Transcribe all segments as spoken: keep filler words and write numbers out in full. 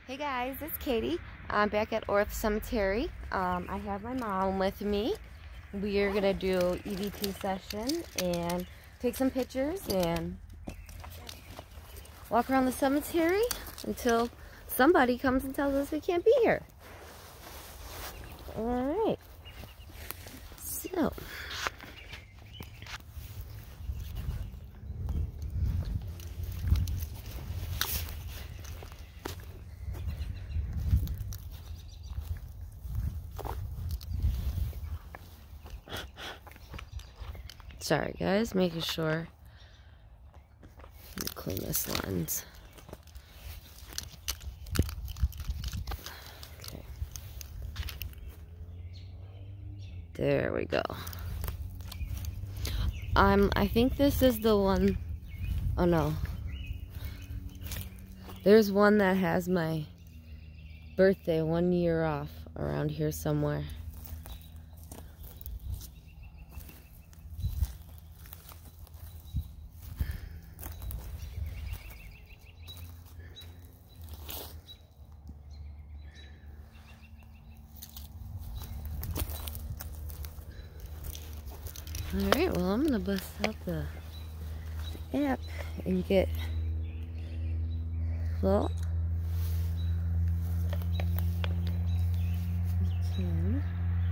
Hey guys, it's Katie. I'm back at Orth Cemetery. Um, I have my mom with me. We are going to do E V P session and take some pictures and walk around the cemetery until somebody comes and tells us we can't be here. Alright. So. Sorry guys, making sure. Let me clean this lens. Okay. There we go. Um, I think this is the one. Oh no. There's one that has my birthday one year off around here somewhere. Alright, well I'm gonna bust out the app and get, well, we can.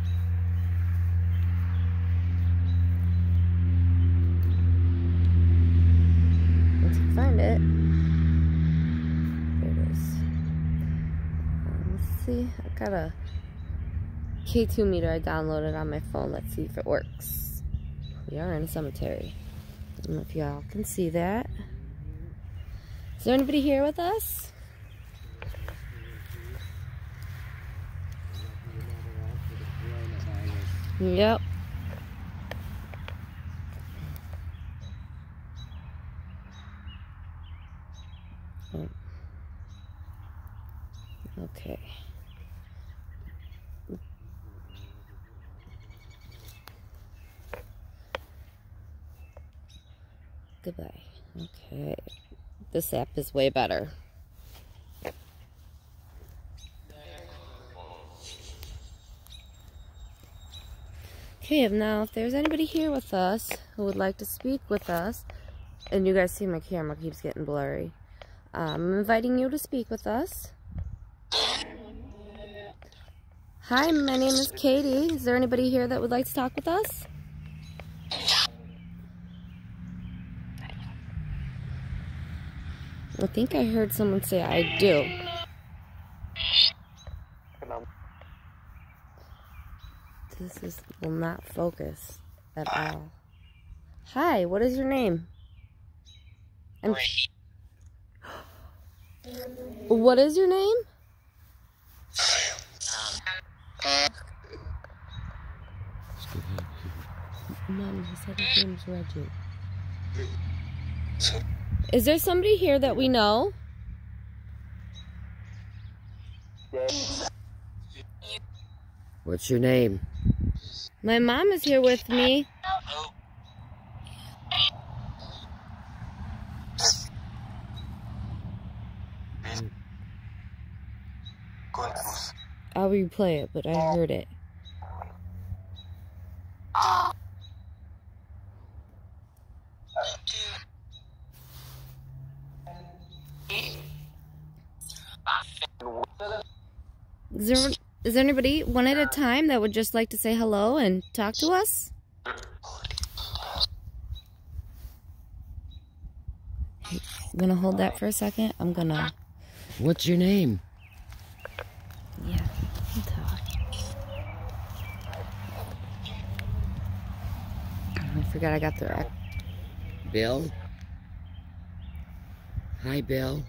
Once you find it, there it is. Um, let's see, I've got a K two meter I downloaded on my phone. Let's see if it works. We are in a cemetery. I don't know if y'all can see that. Is there anybody here with us? Yep. Okay. Goodbye. Okay. This app is way better. Okay, now if there's anybody here with us who would like to speak with us, and you guys see my camera keeps getting blurry, I'm inviting you to speak with us. Hi, my name is Katie. Is there anybody here that would like to talk with us? I think I heard someone say I do. This is will not focus at all. Hi, what is your name? I'm what is your name? Mom, he said his name's Reggie. Is there somebody here that we know? What's your name? My mom is here with me. I'll replay it, but I heard it. Is there, is there anybody, one at a time, that would just like to say hello and talk to us? I'm gonna hold that for a second. I'm gonna... What's your name? Yeah, I'll talk. I forgot I got the rec. Bill? Hi, Bill.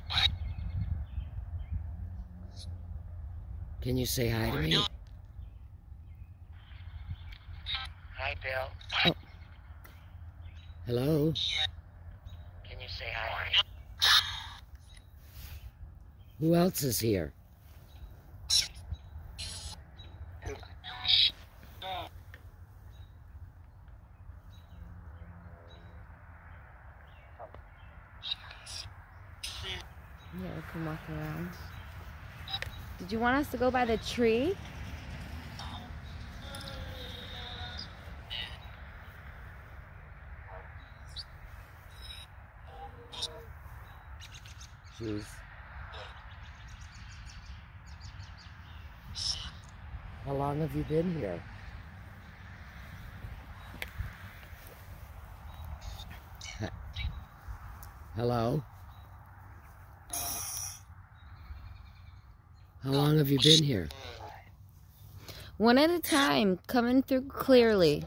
Can you say hi to me? Hi, Bill. Oh. Hello? Can you say hi? Who else is here? Yeah, we can walk around. Did you want us to go by the tree? Jeez. How long have you been here? He- Hello? How long have you been here? One at a time, coming through clearly.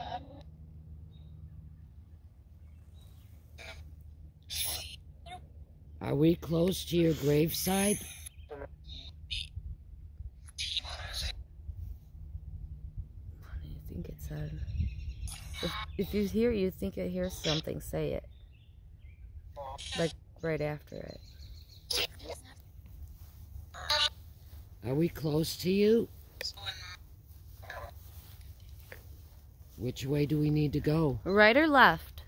Are we close to your graveside? What do you think it said? If, if you hear, you think it hears something, say it. Like right after it. Are we close to you? Which way do we need to go? Right or left?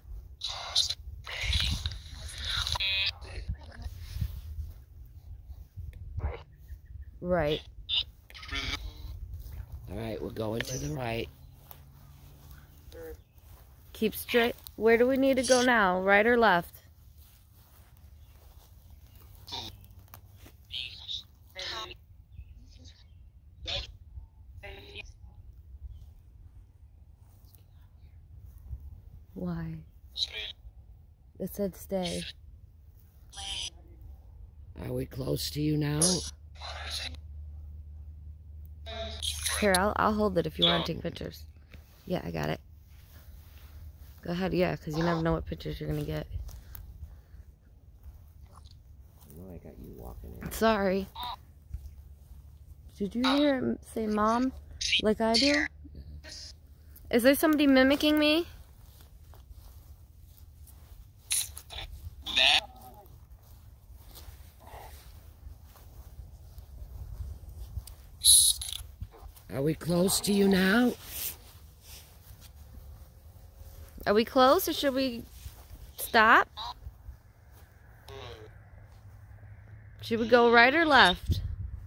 Right. All right, we're going to the right. Keep straight. Where do we need to go now? Right or left? Why? It said stay. Are we close to you now? Here, I'll, I'll hold it if you want to take pictures. Yeah, I got it. Go ahead, yeah, because you never know what pictures you're going to get. I know I got you walking in. Sorry. Did you hear him say mom like I do? Is there somebody mimicking me? Are we close to you now? Are we close or should we stop? Should we go right or left?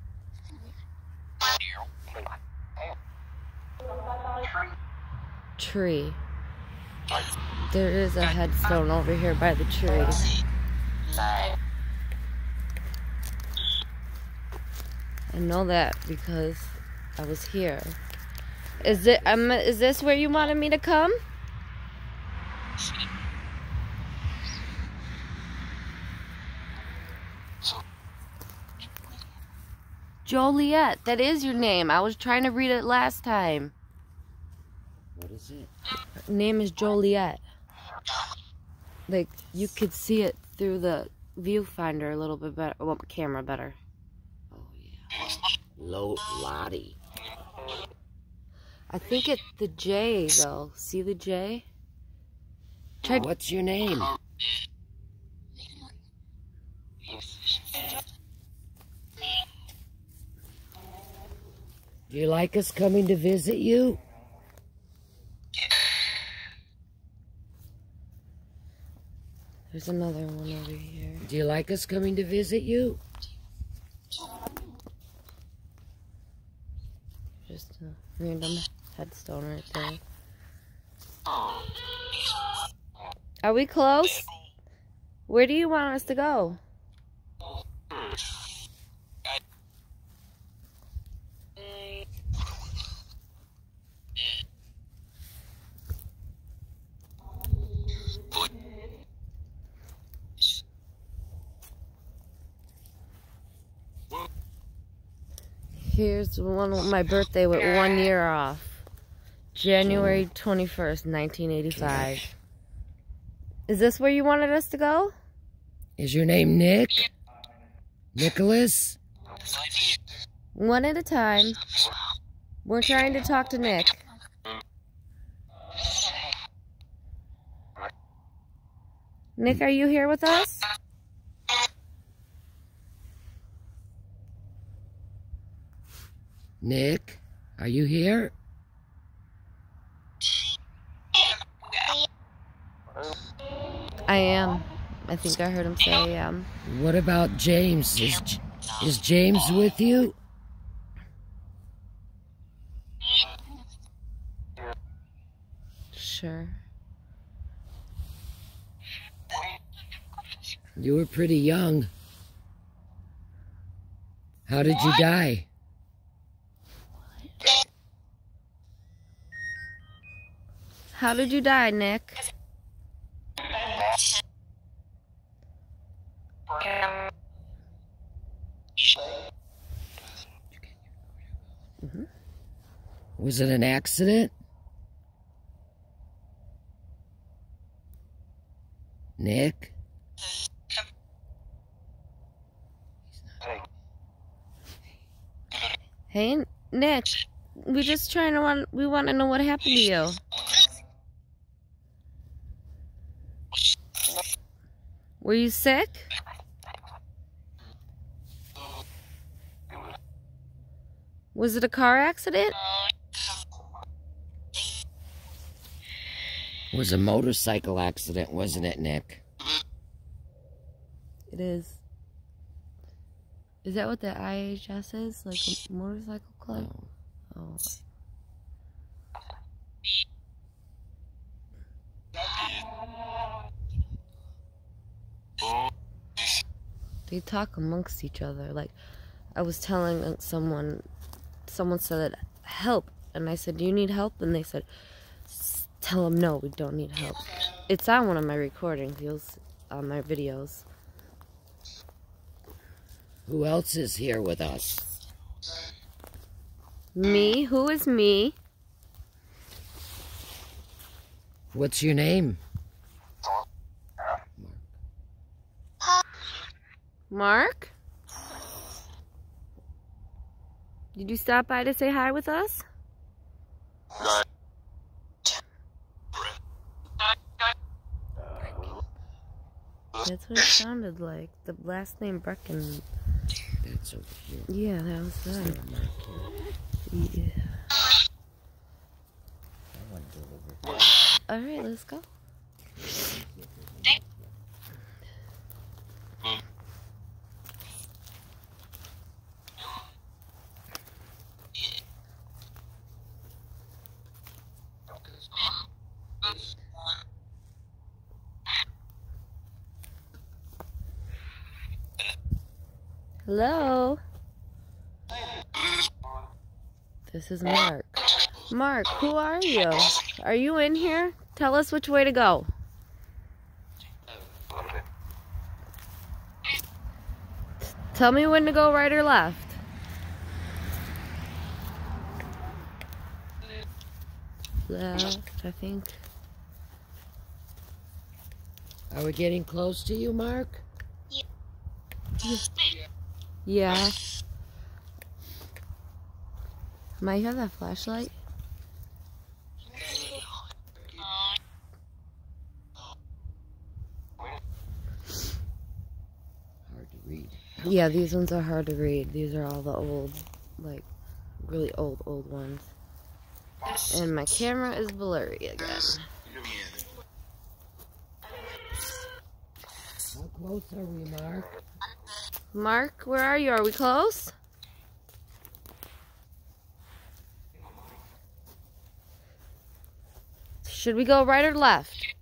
Tree. There is a headstone over here by the tree. I know that because I was here. Is it? Um, is this where you wanted me to come? Joliet, that is your name. I was trying to read it last time. What is it? Her name is Joliet. Like, you could see it through the viewfinder a little bit better. Well, camera better. Oh, yeah. Lo Lottie. I think it's the J, though. See the J? Try. What's your name? Do you like us coming to visit you? There's another one over here. Do you like us coming to visit you? Just a random headstone right there. Are we close? Where do you want us to go? Here's one my birthday with one year off. January twenty-first, nineteen eighty-five. Is this where you wanted us to go? Is your name Nick? Nicholas? One at a time. We're trying to talk to Nick. Nick, are you here with us? Nick, are you here? I am. I think I heard him say I am. What about James? Is, Is James with you? Sure. You were pretty young. How did you die? How did you die, Nick? Mm-hmm. Was it an accident? Nick? Hey, Nick. We just trying to want. We want to know what happened to you. Were you sick? Was it a car accident? It was a motorcycle accident, wasn't it, Nick? It is. Is that what the I H S is? Like a motorcycle club? Oh. They talk amongst each other. Like, I was telling someone, someone said, help. And I said, do you need help? And they said, tell them no, we don't need help. It's on one of my recordings, you'll see, on my videos. Who else is here with us? Me? Who is me? What's your name? Mark? Did you stop by to say hi with us? That's what it sounded like. The last name Brecken. That's over here. Yeah, that was that. Yeah. Alright, let's go. Hello? This is Mark. Mark, who are you? Are you in here? Tell us which way to go. Tell me when to go, right or left. Left, I think. Are we getting close to you, Mark? Yeah. Might you have that flashlight? Hard to read. Yeah, these ones are hard to read. These are all the old, like, really old, old ones. And my camera is blurry again. How close are we, Mark? Mark, where are you? Are we close? Should we go right or left?